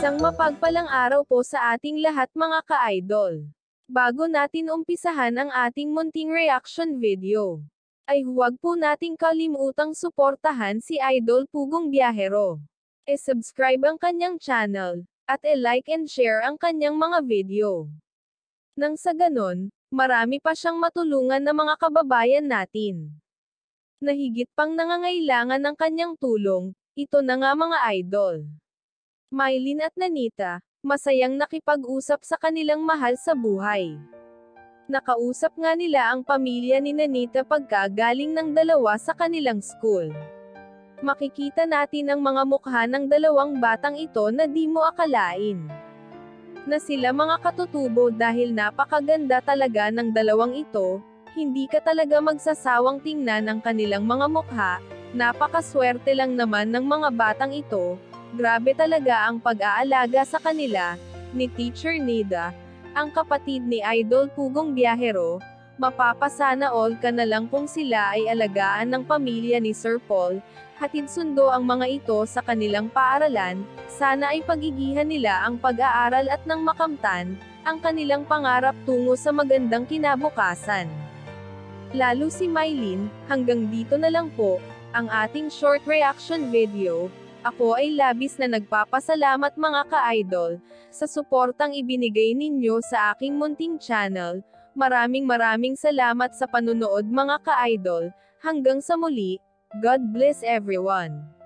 Isang mapagpalang araw po sa ating lahat mga ka-idol. Bago natin umpisahan ang ating munting reaction video, ay huwag po nating kalimutang suportahan si Idol Pugong Biyahero. E-subscribe ang kanyang channel, at e-like and share ang kanyang mga video. Nang sa ganon, marami pa siyang matulungan na mga kababayan natin na higit pang nangangailangan ng kanyang tulong. Ito na nga mga idol. Mylene at Nanita, masayang nakipag-usap sa kanilang mahal sa buhay. Nakausap nga nila ang pamilya ni Nanita pagka galing ng dalawa sa kanilang school. Makikita natin ang mga mukha ng dalawang batang ito na di mo akalain na sila mga katutubo dahil napakaganda talaga ng dalawang ito. Hindi ka talaga magsasawang tingnan ang kanilang mga mukha. Napakaswerte lang naman ng mga batang ito. Grabe talaga ang pag-aalaga sa kanila ni Teacher Nida, ang kapatid ni Idol Pugong Biyahero. Mapapasana all ka na lang kung sila ay alagaan ng pamilya ni Sir Paul. Hatid sundo ang mga ito sa kanilang paaralan. Sana ay pagigihan nila ang pag-aaral at nang makamtan ang kanilang pangarap tungo sa magandang kinabukasan. Lalo si Mylene. Hanggang dito na lang po ang ating short reaction video. Ako ay labis na nagpapasalamat mga ka-idol sa suportang ibinigay ninyo sa aking munting channel. Maraming salamat sa panunood mga ka-idol. Hanggang sa muli, God bless everyone.